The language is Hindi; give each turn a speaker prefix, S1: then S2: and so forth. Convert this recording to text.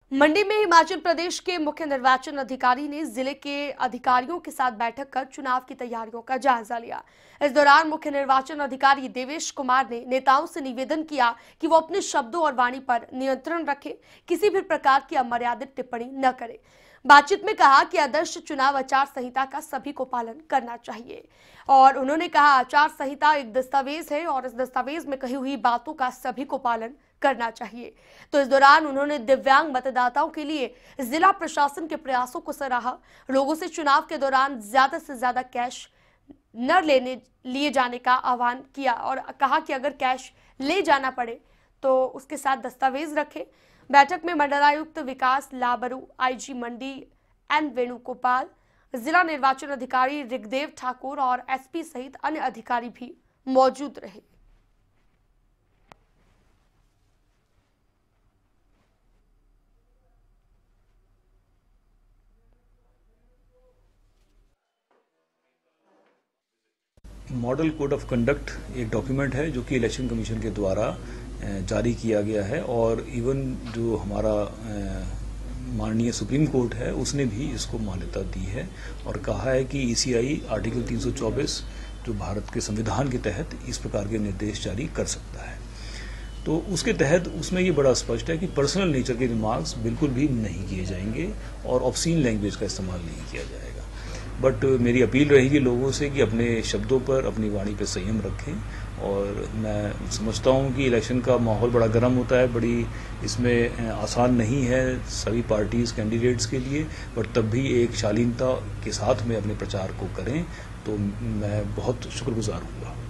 S1: मंडी में हिमाचल प्रदेश के मुख्य निर्वाचन अधिकारी ने जिले के अधिकारियों के साथ बैठक कर चुनाव की तैयारियों का जायजा लिया। इस दौरान मुख्य निर्वाचन अधिकारी देवेश कुमार ने नेताओं से निवेदन किया कि वो अपने शब्दों और वाणी पर नियंत्रण रखें, किसी भी प्रकार की अमर्यादित टिप्पणी न करें। बातचीत में कहा कि आदर्श चुनाव आचार संहिता का सभी को पालन करना चाहिए और उन्होंने कहा आचार संहिता एक दस्तावेज है और इस दस्तावेज में कही हुई बातों का सभी को पालन करना चाहिए। तो इस दौरान उन्होंने दिव्यांग मतदाताओं के लिए जिला प्रशासन के प्रयासों को सराहा। लोगों से चुनाव के दौरान ज्यादा से ज्यादा कैश न लिए जाने का आह्वान किया और कहा कि अगर कैश ले जाना पड़े तो उसके साथ दस्तावेज रखें। बैठक में मंडलायुक्त विकास लाबरू, आईजी मंडी एन वेणुगोपाल, जिला निर्वाचन अधिकारी ऋग्देव ठाकुर और एसपी सहित अन्य अधिकारी भी मौजूद रहे।
S2: मॉडल कोड ऑफ कंडक्ट एक डॉक्यूमेंट है जो कि इलेक्शन कमीशन के द्वारा जारी किया गया है और इवन जो हमारा माननीय सुप्रीम कोर्ट है उसने भी इसको मान्यता दी है और कहा है कि ईसीआई आर्टिकल 324 जो भारत के संविधान के तहत इस प्रकार के निर्देश जारी कर सकता है। तो उसके तहत उसमें ये बड़ा स्पष्ट है कि पर्सनल नेचर के रिमार्क्स बिल्कुल भी नहीं किए जाएंगे और ऑब्सीन लैंग्वेज का इस्तेमाल नहीं किया जाएगा। बट मेरी अपील रहेगी लोगों से कि अपने शब्दों पर, अपनी वाणी पर संयम रखें और मैं समझता हूं कि इलेक्शन का माहौल बड़ा गर्म होता है, बड़ी इसमें आसान नहीं है सभी पार्टीज कैंडिडेट्स के लिए, बट तब भी एक शालीनता के साथ में अपने प्रचार को करें तो मैं बहुत शुक्रगुजार हूँगा।